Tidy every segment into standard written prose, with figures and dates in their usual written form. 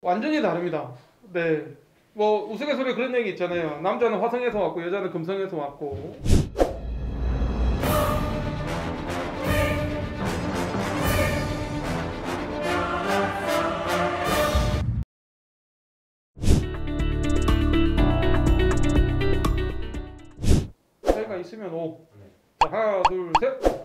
완전히 다릅니다. 네. 뭐 우스갯소리에 그런 얘기 있잖아요. 남자는 화성에서 왔고 여자는 금성에서 왔고. 차이가 있으면 O. 자, 하나, 둘, 셋.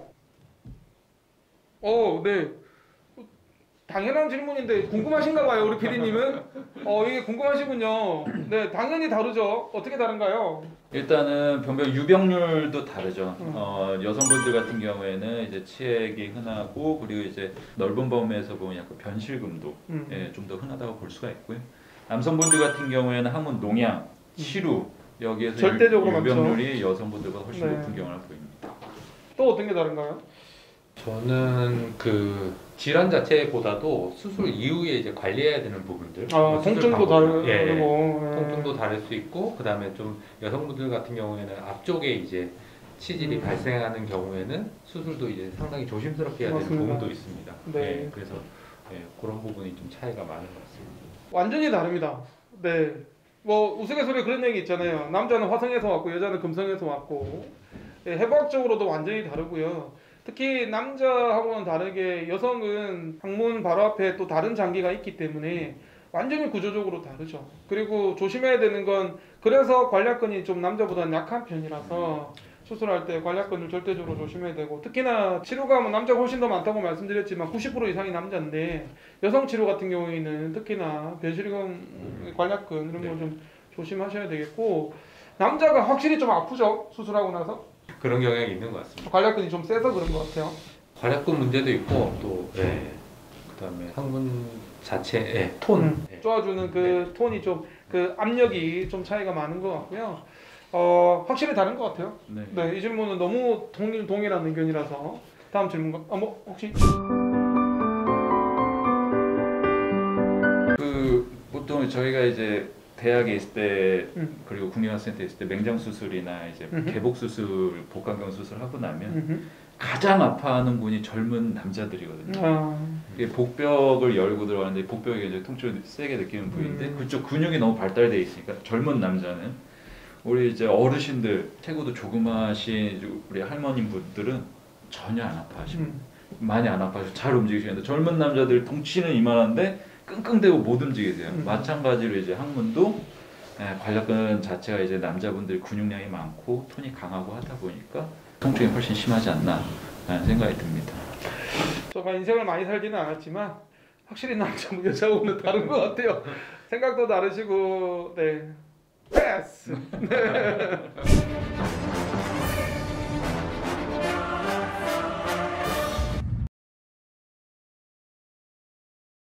네. 당연한 질문인데 궁금하신가 봐요, 우리 PD님은. 이게 궁금하시군요. 네, 당연히 다르죠. 어떻게 다른가요? 일단은 병변 유병률도 다르죠. 여성분들 같은 경우에는 이제 치액이 흔하고, 그리고 이제 넓은 범위에서 보면 약간 변실금도 좀 더 흔하다고 볼 수가 있고요. 남성분들 같은 경우에는 항문 농양, 치루 여기에서 절대적으로 유병률이 여성분들보다 훨씬 네. 높은 경우를 보입니다. 또 어떤 게 다른가요? 저는 그 질환 자체보다도 수술 이후에 이제 관리해야 되는 부분들, 뭐 수술 통증도 방법, 다르고, 통증도 다를 수 있고, 그 다음에 좀 여성분들 같은 경우에는 앞쪽에 이제 치질이 발생하는 경우에는 수술도 이제 상당히 조심스럽게 해야 되는 맞습니다. 부분도 있습니다. 네. 그래서 그런 부분이 좀 차이가 많은 것 같습니다. 완전히 다릅니다. 네. 뭐 우스갯소리에 그런 얘기 있잖아요. 남자는 화성에서 왔고 여자는 금성에서 왔고. 해부학적으로도 완전히 다르고요. 특히 남자하고는 다르게 여성은 항문 바로 앞에 또 다른 장기가 있기 때문에 완전히 구조적으로 다르죠. 그리고 조심해야 되는 건, 그래서 관략근이 좀 남자보다는 약한 편이라서 수술할 때 관략근을 절대적으로 조심해야 되고, 특히나 치료감은 남자가 훨씬 더 많다고 말씀드렸지만 90% 이상이 남자인데, 여성 치료 같은 경우에는 특히나 변실금, 관략근 이런 거 좀 조심하셔야 되겠고, 남자가 확실히 좀 아프죠, 수술하고 나서. 그런 경향이 있는 것 같습니다. 관략근이 좀 세서 그런 것 같아요. 관략근 문제도 있고, 또 그다음에 항문 자체의 톤, 쪼아주는 그 톤이 좀, 그 압력이 좀 차이가 많은 것 같고요. 확실히 다른 것 같아요. 네, 이 질문은 너무 동일한 의견이라서 다음 질문. 뭐 혹시 보통 저희가 이제 대학에 있을 때 그리고 국립학생때 있을 때 맹장 수술이나 이제 개복 수술, 복강경 수술 하고 나면 가장 아파하는 분이 젊은 남자들이거든요. 이게 복벽을 열고 들어가는데, 복벽에 이제 통증을 세게 느끼는 부위인데 그쪽 근육이 너무 발달돼 있으니까 젊은 남자는, 우리 이제 어르신들, 체구도 조그마하신 우리 할머님 분들은 전혀 안 아파하시고 많이 안 아파하시고 잘 움직이시는데, 젊은 남자들 덩치는 이만한데 끙끙대고 못 움직이세요. 마찬가지로 이제 항문도 관략근 자체가 이제 남자분들 근육량이 많고 톤이 강하고 하다 보니까 통증이 훨씬 심하지 않나 라는 생각이 듭니다. 제가 인생을 많이 살지는 않았지만 확실히 남자하고 여자하고는 다른 것 같아요. 생각도 다르시고. 네. 패스. 네.